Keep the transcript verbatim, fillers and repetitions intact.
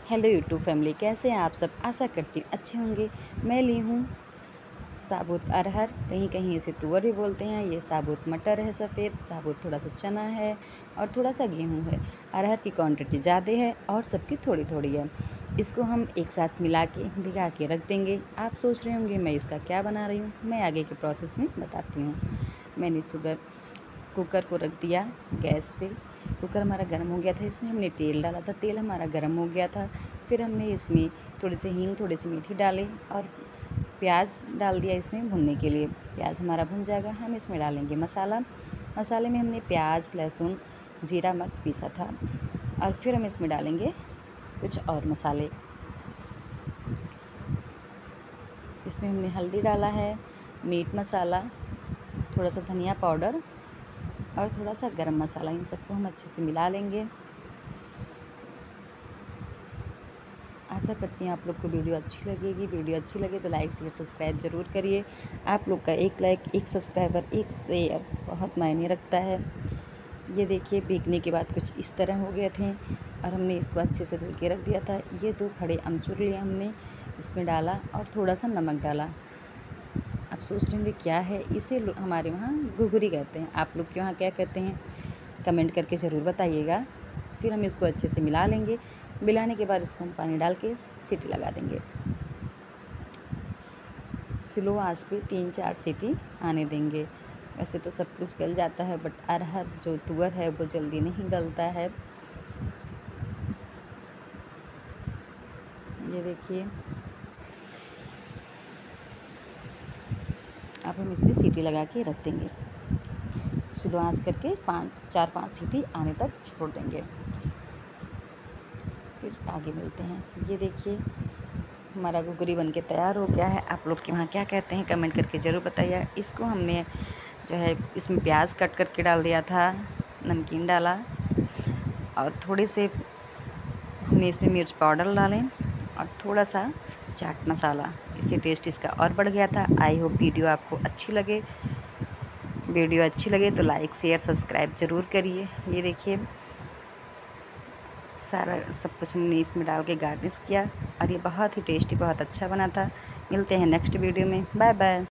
Hello YouTube family, कैसे हैं आप सब। आशा करती हूँ अच्छे होंगे। मैं ली हूँ साबुत अरहर, कहीं कहीं इसे तुअर भी बोलते हैं। ये साबुत मटर है, सफ़ेद साबुत, थोड़ा सा चना है और थोड़ा सा गेहूँ है। अरहर की क्वांटिटी ज़्यादा है और सबकी थोड़ी थोड़ी है। इसको हम एक साथ मिला के भिगा के रख देंगे। आप सोच रहे होंगे मैं इसका क्या बना रही हूँ, मैं आगे के प्रोसेस में बताती हूँ। मैंने सुबह कुकर को रख दिया गैस पे। कुकर हमारा गर्म हो गया था, इसमें हमने तेल डाला था। तेल हमारा गर्म हो गया था, फिर हमने इसमें थोड़ी सी हींग, थोड़ी सी मेथी डाले और प्याज डाल दिया इसमें भुनने के लिए। प्याज हमारा भुन जाएगा, हम इसमें डालेंगे मसाला। मसाले में हमने प्याज, लहसुन, जीरा, मिर्च पीसा था और फिर हम इसमें डालेंगे कुछ और मसाले। इसमें हमने हल्दी डाला है, मीट मसाला, थोड़ा सा धनिया पाउडर और थोड़ा सा गरम मसाला। इन सबको हम अच्छे से मिला लेंगे। आशा करती हूँ आप लोग को वीडियो अच्छी लगेगी। वीडियो अच्छी लगे तो लाइक शेयर सब्सक्राइब ज़रूर करिए। आप लोग का एक लाइक, एक सब्सक्राइबर, एक शेयर बहुत मायने रखता है। ये देखिए, भीगने के बाद कुछ इस तरह हो गए थे और हमने इसको अच्छे से धुल के रख दिया था। ये दो खड़े अमचूर लिए हमने, इसमें डाला और थोड़ा सा नमक डाला। आप सोच रहे होंगे क्या है, इसे हमारे वहाँ घुघरी कहते हैं। आप लोग के वहाँ क्या कहते हैं, कमेंट करके ज़रूर बताइएगा। फिर हम इसको अच्छे से मिला लेंगे। मिलाने के बाद इसको हम पानी डाल के सीटी लगा देंगे। स्लो आंच पे तीन चार सीटी आने देंगे। वैसे तो सब कुछ गल जाता है, बट अरहर जो तुअर है वो जल्दी नहीं गलता है। ये देखिए, अब हम इसमें सीटी लगा के रख देंगे। स्लो आंच करके पाँच चार पाँच सीटी आने तक छोड़ देंगे, फिर आगे मिलते हैं। ये देखिए, हमारा घुघरी बन के तैयार हो गया है। आप लोग के वहाँ क्या कहते हैं, कमेंट करके ज़रूर बताइए। इसको हमने जो है इसमें प्याज कट करके डाल दिया था, नमकीन डाला और थोड़े से हमने इसमें मिर्च पाउडर डालें और थोड़ा सा चाट मसाला। इससे टेस्ट इसका और बढ़ गया था। आई होप वीडियो आपको अच्छी लगे। वीडियो अच्छी लगे तो लाइक शेयर सब्सक्राइब ज़रूर करिए। ये देखिए, सारा सब कुछ हमने इसमें डाल के गार्निश किया और ये बहुत ही टेस्टी, बहुत अच्छा बना था। मिलते हैं नेक्स्ट वीडियो में। Bye bye.